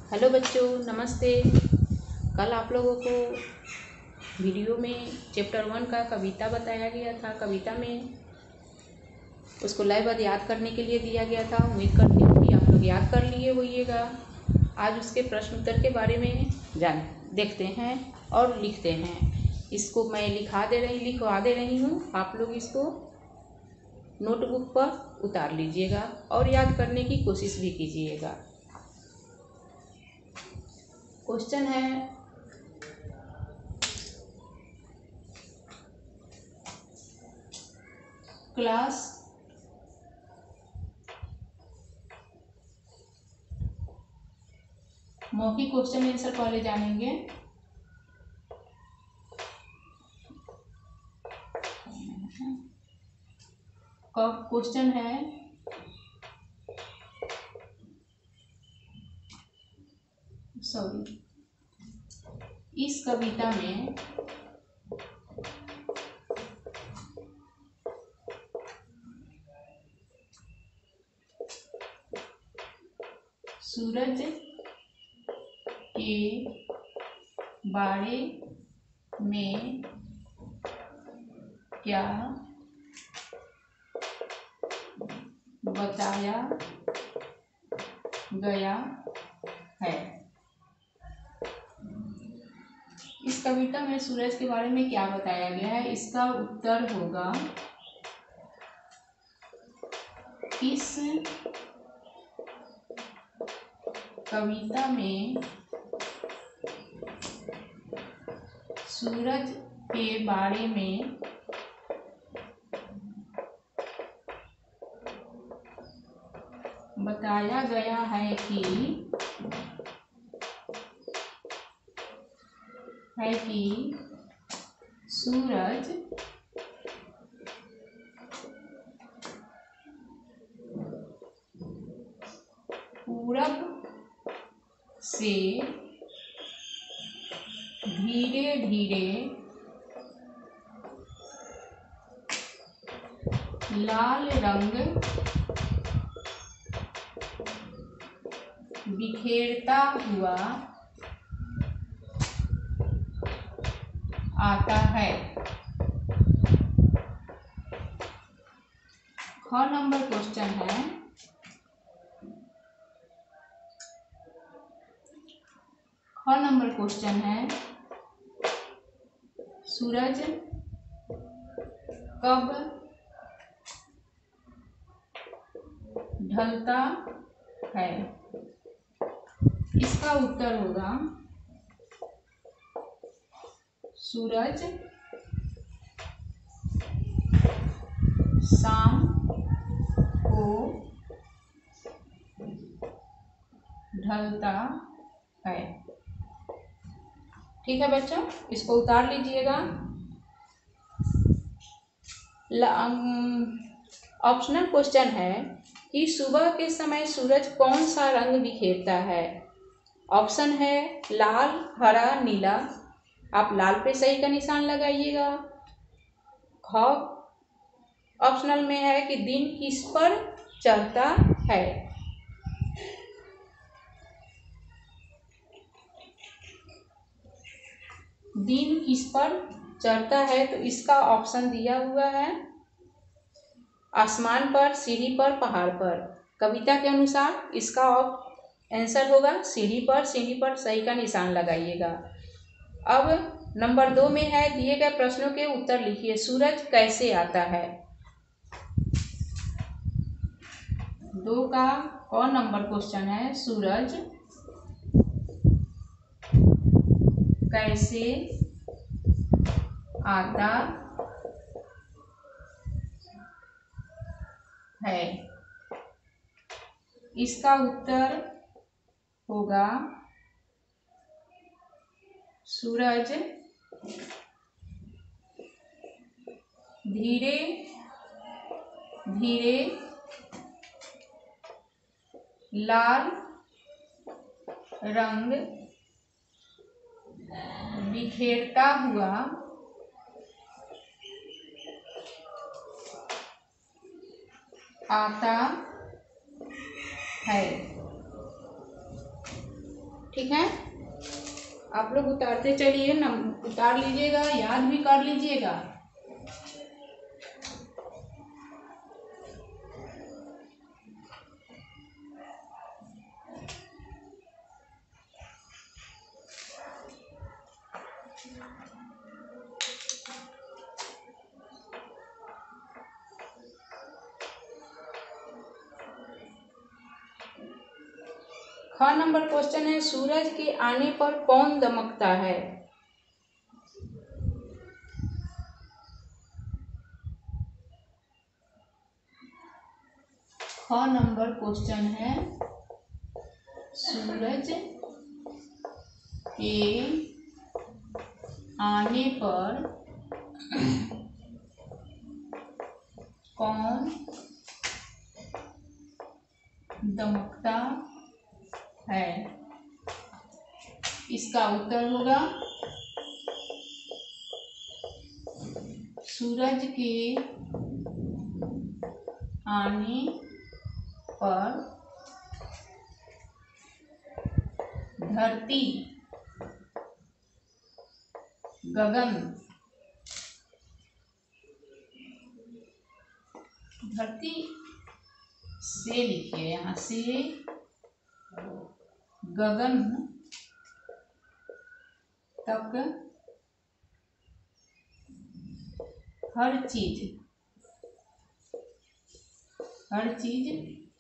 Hello बच्चों, नमस्ते। कल आप लोगों को वीडियो में चैप्टर 1 का कविता बताया गया था। कविता में उसको लयबद्ध याद करने के लिए दिया गया था। उम्मीद करती हूँ कि आप लोग याद कर लिए होइएगा। आज उसके प्रश्न उत्तर के बारे में देखते हैं और लिखते हैं। इसको मैं लिखवा दे रही हूँ। आप लोग इसको नोटबुक पर उतार लीजिएगा और याद करने की कोशिश भी कीजिएगा। क्वेश्चन है, क्लास मौखिक क्वेश्चन आंसर पहले जानेंगे। क्वेश्चन है, इस कविता में सूरज के बारे में क्या बताया गया है। इस कविता में सूरज के बारे में क्या बताया गया है, इसका उत्तर होगा इस कविता में सूरज के बारे में बताया गया है कि सूरज पूरब से धीरे धीरे लाल रंग बिखेरता हुआ आता है। ख नंबर क्वेश्चन है, सूरज कब ढलता है। इसका उत्तर होगा सूरज शाम को ढलता है। ठीक है बच्चों, इसको उतार लीजिएगा। ऑप्शनल क्वेश्चन है कि सुबह के समय सूरज कौन सा रंग बिखेरता है। ऑप्शन है लाल, हरा, नीला। आप लाल पे सही का निशान लगाइएगा। ख ऑप्शनल में है कि दिन किस पर चढ़ता है। दिन किस पर चढ़ता है, तो इसका ऑप्शन दिया हुआ है आसमान पर, सीढ़ी पर, पहाड़ पर। कविता के अनुसार इसका आंसर होगा सीढ़ी पर। सीढ़ी पर सही का निशान लगाइएगा। अब नंबर 2 में है, दिए गए प्रश्नों के उत्तर लिखिए। सूरज कैसे आता है। 2 का कौन नंबर क्वेश्चन है, सूरज कैसे आता है। इसका उत्तर होगा सूरज धीरे धीरे लाल रंग बिखेरता हुआ आता है। ठीक है, आप लोग उतारते चलिए, उतार लीजिएगा, याद भी कर लीजिएगा। ख नंबर क्वेश्चन है, सूरज के आने पर कौन दमकता है? ख नंबर क्वेश्चन है, सूरज के आने पर कौन दमकता है? इसका उत्तर होगा सूरज के आने पर धरती, गगन, धरती से लिखिए, यहाँ से गगन तक हर चीज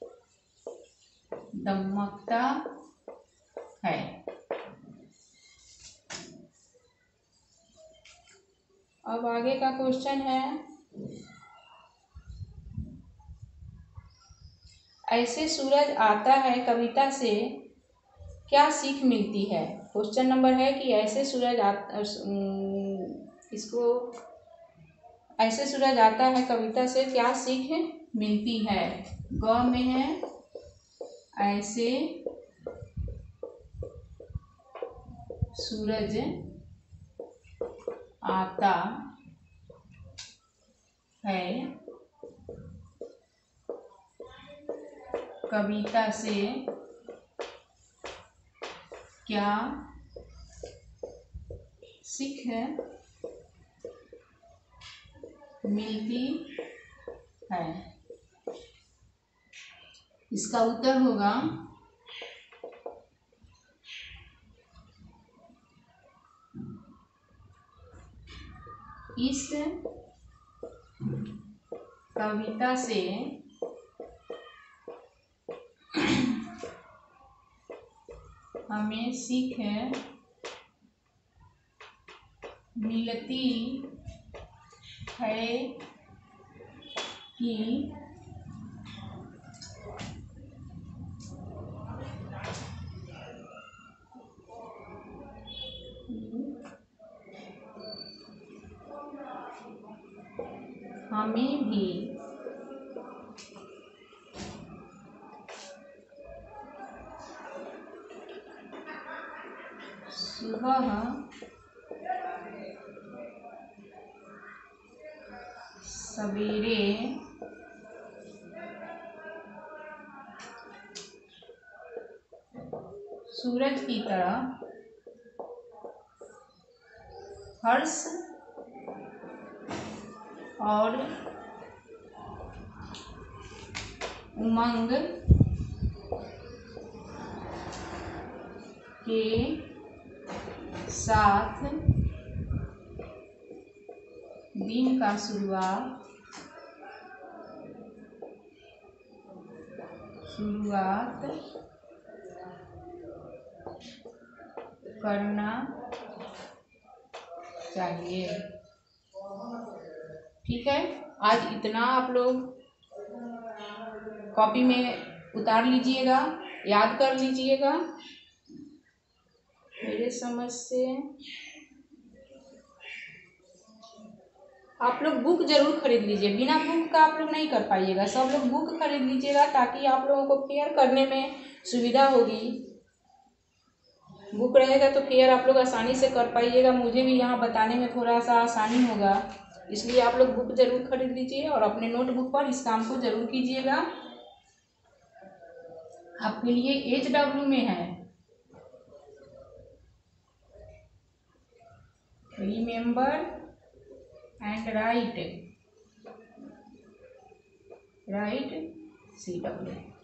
दमकता है। अब आगे का क्वेश्चन है, ऐसे सूरज आता है कविता से क्या सीख मिलती है? क्वेश्चन नंबर है कि ऐसे सूरज ऐसे सूरज आता है कविता से क्या सीख मिलती है? ग में है, ऐसे सूरज आता है कविता से क्या सीख मिलती है? इसका उत्तर होगा इस कविता से हमें सीख मिलती है कि हमें भी सुबह सवेरे सूरज की तरह हर्ष और उमंग के साथ दिन का शुरुआत करना चाहिए। ठीक है, आज इतना आप लोग कॉपी में उतार लीजिएगा, याद कर लीजिएगा। मेरे समझ से आप लोग बुक जरूर खरीद लीजिए, बिना बुक का आप लोग नहीं कर पाइएगा, सब लोग बुक खरीद लीजिएगा ताकि आप लोगों को फेयर करने में सुविधा होगी। बुक रहेगा तो फेयर आप लोग आसानी से कर पाइएगा, मुझे भी यहाँ बताने में थोड़ा सा आसानी होगा, इसलिए आप लोग बुक जरूर खरीद लीजिए और अपने नोटबुक पर इस काम को जरूर कीजिएगा। आपके लिए HW में है रिमेंबर एंड राइट CW